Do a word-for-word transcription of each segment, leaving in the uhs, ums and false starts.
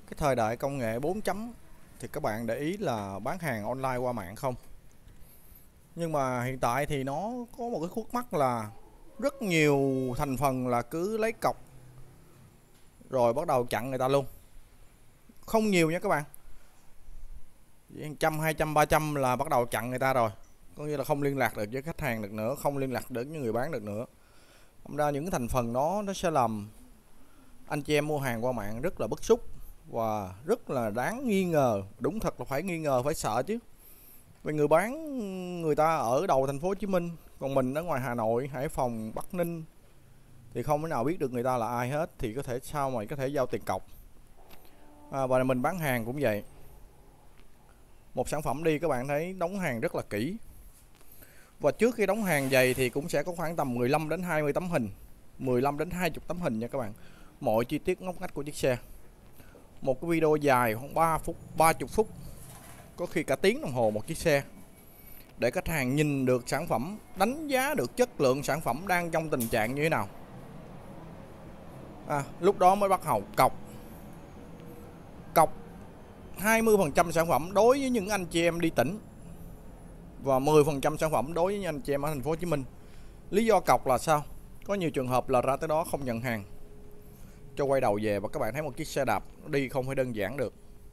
Cái thời đại công nghệ bốn chấm thì các bạn để ý là bán hàng online qua mạng không? Nhưng mà hiện tại thì nó có một cái khúc mắc là rất nhiều thành phần là cứ lấy cọc rồi bắt đầu chặn người ta luôn. Không nhiều nha các bạn, trăm hai trăm ba trăm là bắt đầu chặn người ta rồi, có nghĩa là không liên lạc được với khách hàng được nữa, không liên lạc được với người bán được nữa. Thành ra những cái thành phần đó nó sẽ làm anh chị em mua hàng qua mạng rất là bức xúc và rất là đáng nghi ngờ. Đúng thật là phải nghi ngờ, phải sợ chứ. Vì người bán người ta ở đầu thành phố Hồ Chí Minh, còn mình ở ngoài Hà Nội, Hải Phòng, Bắc Ninh thì không thể nào biết được người ta là ai hết, thì có thể sao mà có thể giao tiền cọc. À, và mình bán hàng cũng vậy. Một sản phẩm đi các bạn thấy đóng hàng rất là kỹ. Và trước khi đóng hàng dày thì cũng sẽ có khoảng tầm mười lăm đến hai mươi tấm hình, mười lăm đến hai mươi tấm hình nha các bạn. Mọi chi tiết ngóc ngách của chiếc xe. Một cái video dài khoảng ba phút, ba mươi phút, có khi cả tiếng đồng hồ một chiếc xe, để khách hàng nhìn được sản phẩm, đánh giá được chất lượng sản phẩm đang trong tình trạng như thế nào. À, lúc đó mới bắt đầu cọc. Cọc hai mươi phần trăm sản phẩm đối với những anh chị em đi tỉnh và mười phần trăm sản phẩm đối với những anh chị em ở thành phố Hồ Chí Minh. Lý do cọc là sao? Có nhiều trường hợp là ra tới đó không nhận hàng, cho quay đầu về, và các bạn thấy một chiếc xe đạp đi không phải đơn giản được.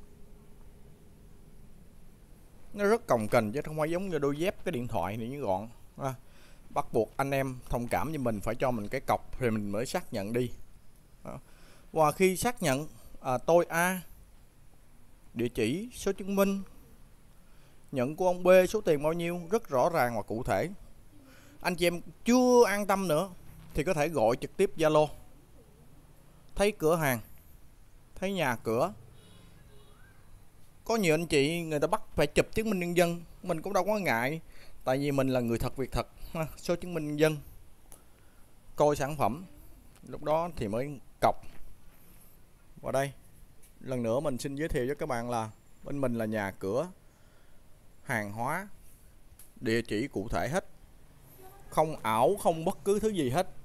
Nó rất cồng kềnh chứ không phải giống như đôi dép cái điện thoại này như gọn. À, bắt buộc anh em thông cảm với mình, phải cho mình cái cọc thì mình mới xác nhận đi. À, và khi xác nhận à, tôi A, địa chỉ, số chứng minh, nhận của ông B, số tiền bao nhiêu, rất rõ ràng và cụ thể. Anh chị em chưa an tâm nữa thì có thể gọi trực tiếp Zalo. Thấy cửa hàng, thấy nhà cửa, có nhiều anh chị người ta bắt phải chụp chứng minh nhân dân, mình cũng đâu có ngại, tại vì mình là người thật việc thật. Số chứng minh nhân dân, coi sản phẩm, lúc đó thì mới cọc. Và đây lần nữa mình xin giới thiệu với các bạn là bên mình là nhà cửa, hàng hóa, địa chỉ cụ thể hết, không ảo, không bất cứ thứ gì hết.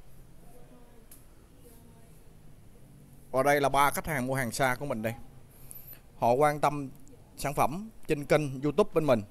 Và đây là ba khách hàng mua hàng xa của mình đây. Họ quan tâm sản phẩm trên kênh YouTube bên mình.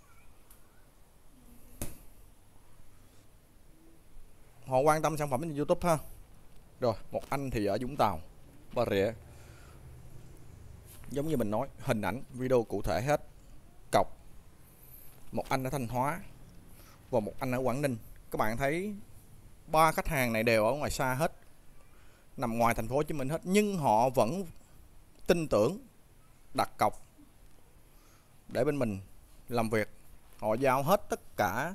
Họ quan tâm sản phẩm trên YouTube ha. Rồi, một anh thì ở Vũng Tàu, Bà Rịa. Giống như mình nói, hình ảnh, video cụ thể hết, cọc. Một anh ở Thanh Hóa và một anh ở Quảng Ninh. Các bạn thấy ba khách hàng này đều ở ngoài xa hết, nằm ngoài thành phố Hồ Chí Minh hết, nhưng họ vẫn tin tưởng đặt cọc để bên mình làm việc. Họ giao hết tất cả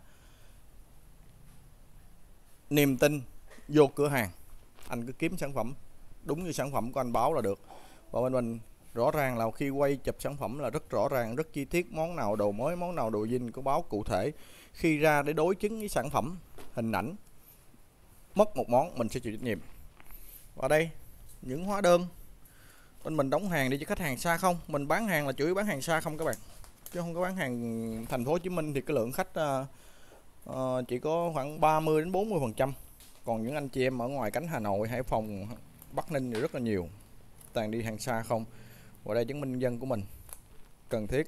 niềm tin vô cửa hàng. Anh cứ kiếm sản phẩm đúng như sản phẩm của anh báo là được. Và bên mình rõ ràng là khi quay chụp sản phẩm là rất rõ ràng, rất chi tiết, món nào đồ mới, món nào đồ zin, có báo cụ thể. Khi ra để đối chứng với sản phẩm, hình ảnh, mất một món mình sẽ chịu trách nhiệm. Và đây những hóa đơn bên mình đóng hàng đi cho khách hàng xa không. Mình bán hàng là chủ yếu bán hàng xa không các bạn, chứ không có bán hàng thành phố Hồ Chí Minh. Thì cái lượng khách uh, uh, chỉ có khoảng ba mươi đến bốn mươi phần trăm. Còn những anh chị em ở ngoài cánh Hà Nội, Hải Phòng, Bắc Ninh thì rất là nhiều, toàn đi hàng xa không. Và đây chứng minh nhân dân của mình cần thiết.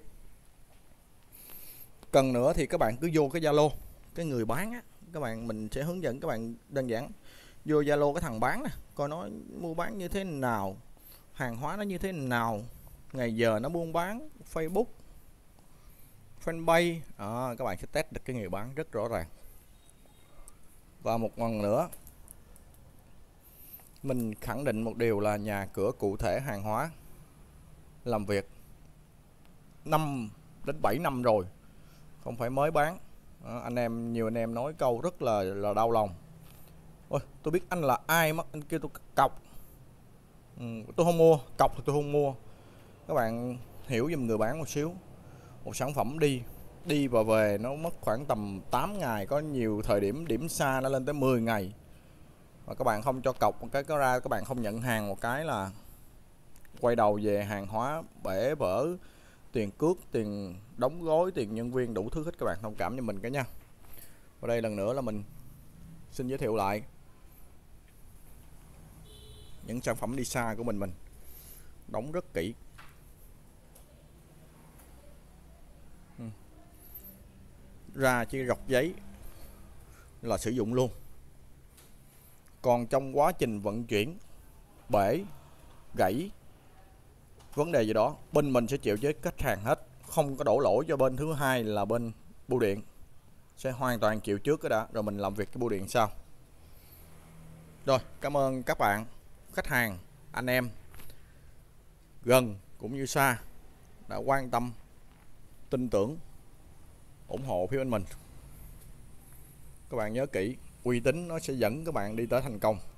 Cần nữa thì các bạn cứ vô cái Zalo, cái người bán á, các bạn mình sẽ hướng dẫn các bạn đơn giản. Vô Zalo cái thằng bán nè, coi nó mua bán như thế nào, hàng hóa nó như thế nào, ngày giờ nó buôn bán, Facebook, fanpage. À, các bạn sẽ test được cái người bán rất rõ ràng. Và một lần nữa mình khẳng định một điều là nhà cửa cụ thể, hàng hóa, làm việc năm đến bảy năm rồi, không phải mới bán. À, anh em nhiều anh em nói câu rất là là đau lòng. Ôi, tôi biết anh là ai mà anh kêu tôi cọc. Ừ, tôi không mua, cọc thì tôi không mua. Các bạn hiểu giùm người bán một xíu. Một sản phẩm đi đi và về nó mất khoảng tầm tám ngày, có nhiều thời điểm điểm xa nó lên tới mười ngày. Và các bạn không cho cọc một cái có ra, các bạn không nhận hàng một cái là quay đầu về hàng hóa bể vỡ, tiền cước, tiền đóng gói, tiền nhân viên, đủ thứ hết. Các bạn thông cảm cho mình cái nha. Và đây lần nữa là mình xin giới thiệu lại những sản phẩm đi xa của mình mình đóng rất kỹ. ra chỉ rọc giấy là sử dụng luôn. Còn trong quá trình vận chuyển bể, gãy, vấn đề gì đó, bên mình sẽ chịu với khách hàng hết, không có đổ lỗi cho bên thứ hai là bên bưu điện, sẽ hoàn toàn chịu trước cái đã, rồi mình làm việc cái bưu điện sau. Rồi, cảm ơn các bạn, khách hàng, anh em gần cũng như xa đã quan tâm, tin tưởng, ủng hộ phía bên mình. Các bạn nhớ kỹ, uy tín nó sẽ dẫn các bạn đi tới thành công.